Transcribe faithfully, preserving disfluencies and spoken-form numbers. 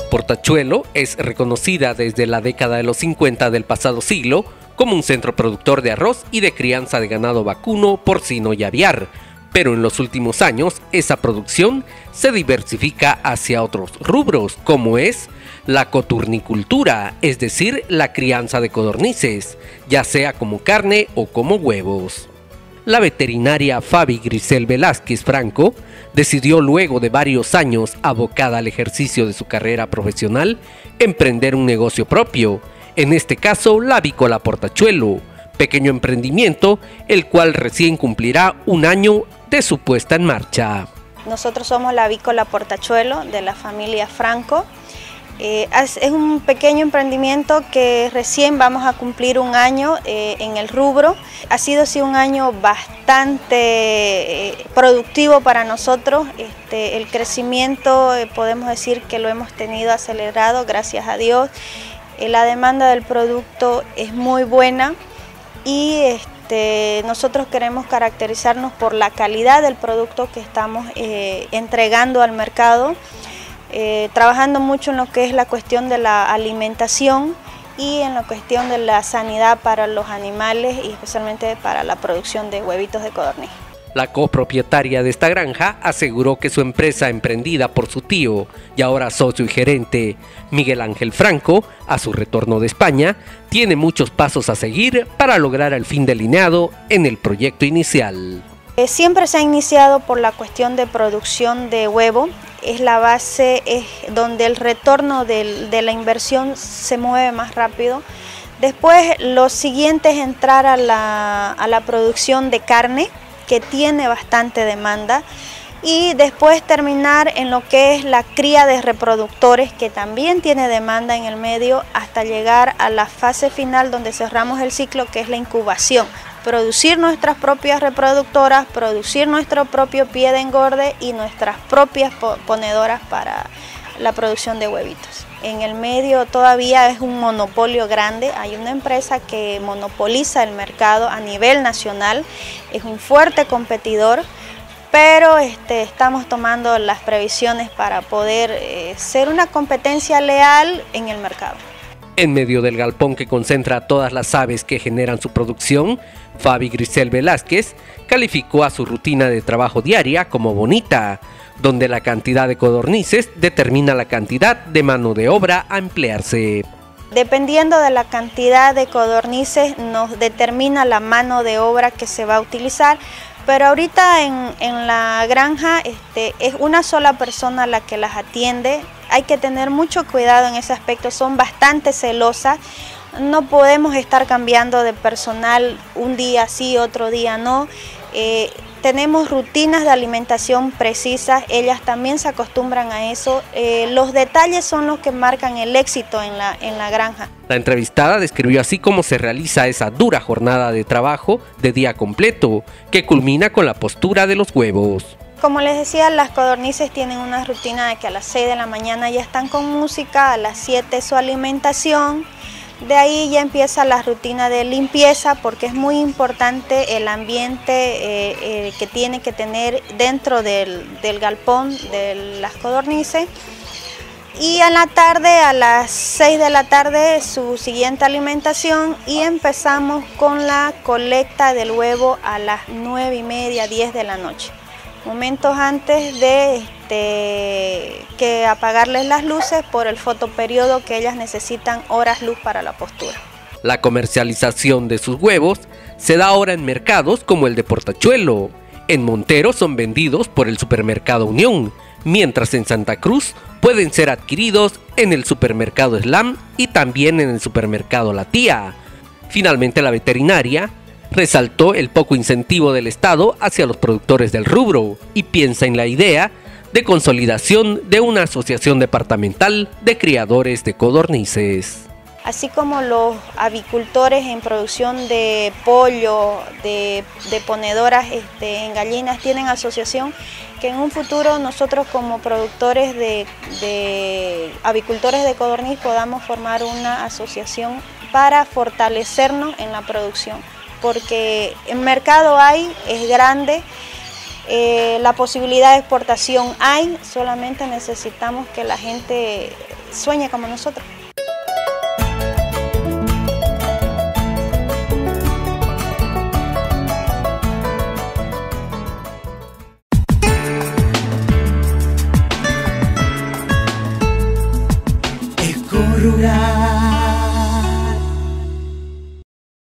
Portachuelo es reconocida desde la década de los cincuenta del pasado siglo como un centro productor de arroz y de crianza de ganado vacuno, porcino y aviar, pero en los últimos años esa producción se diversifica hacia otros rubros, como es la coturnicultura, es decir, la crianza de codornices, ya sea como carne o como huevos. La veterinaria Fabi Grisel Velázquez Franco decidió, luego de varios años abocada al ejercicio de su carrera profesional, emprender un negocio propio, en este caso la Avícola Portachuelo, pequeño emprendimiento el cual recién cumplirá un año de su puesta en marcha. Nosotros somos la Avícola Portachuelo de la familia Franco. Eh, es un pequeño emprendimiento que recién vamos a cumplir un año eh, en el rubro. Ha sido sí, un año bastante eh, productivo para nosotros. Este, el crecimiento eh, podemos decir que lo hemos tenido acelerado, gracias a Dios. Eh, la demanda del producto es muy buena y este, nosotros queremos caracterizarnos por la calidad del producto que estamos eh, entregando al mercado. Eh, trabajando mucho en lo que es la cuestión de la alimentación y en la cuestión de la sanidad para los animales y especialmente para la producción de huevitos de codorniz. La copropietaria de esta granja aseguró que su empresa, emprendida por su tío y ahora socio y gerente Miguel Ángel Franco, a su retorno de España, tiene muchos pasos a seguir para lograr el fin delineado en el proyecto inicial. Eh, siempre se ha iniciado por la cuestión de producción de huevo. Es la base, es donde el retorno del, de la inversión se mueve más rápido. Después lo siguiente es entrar a la, a la producción de carne, que tiene bastante demanda, y después terminar en lo que es la cría de reproductores, que también tiene demanda en el medio, hasta llegar a la fase final donde cerramos el ciclo, que es la incubación. Producir nuestras propias reproductoras, producir nuestro propio pie de engorde y nuestras propias ponedoras para la producción de huevitos. En el medio todavía es un monopolio grande, hay una empresa que monopoliza el mercado a nivel nacional, es un fuerte competidor, pero este, estamos tomando las previsiones para poder eh, ser una competencia leal en el mercado. En medio del galpón que concentra todas las aves que generan su producción, Fabi Grisel Velázquez calificó a su rutina de trabajo diaria como bonita, donde la cantidad de codornices determina la cantidad de mano de obra a emplearse. Dependiendo de la cantidad de codornices nos determina la mano de obra que se va a utilizar, pero ahorita en, en la granja este, es una sola persona la que las atiende. Hay que tener mucho cuidado en ese aspecto, son bastante celosas. No podemos estar cambiando de personal un día sí, otro día no. Eh, tenemos rutinas de alimentación precisas, ellas también se acostumbran a eso. Eh, los detalles son los que marcan el éxito en la, en la granja. La entrevistada describió así cómo se realiza esa dura jornada de trabajo de día completo, que culmina con la postura de los huevos. Como les decía, las codornices tienen una rutina de que a las seis de la mañana ya están con música, a las siete su alimentación. De ahí ya empieza la rutina de limpieza, porque es muy importante el ambiente eh, eh, que tiene que tener dentro del, del galpón de las codornices. Y en la tarde, a las seis de la tarde, su siguiente alimentación, y empezamos con la colecta del huevo a las nueve y media, diez de la noche. Momentos antes de este, que apagarles las luces por el fotoperiodo, que ellas necesitan horas luz para la postura. La comercialización de sus huevos se da ahora en mercados como el de Portachuelo. En Montero son vendidos por el supermercado Unión, mientras en Santa Cruz pueden ser adquiridos en el supermercado Slam y también en el supermercado La Tía. Finalmente, la veterinaria resaltó el poco incentivo del Estado hacia los productores del rubro y piensa en la idea de consolidación de una asociación departamental de criadores de codornices. Así como los avicultores en producción de pollo, de, de ponedoras este, en gallinas tienen asociación, que en un futuro nosotros como productores de, de avicultores de codorniz podamos formar una asociación para fortalecernos en la producción, porque el mercado hay, es grande. Eh, la posibilidad de exportación hay, solamente necesitamos que la gente sueñe como nosotros. Eco Rural.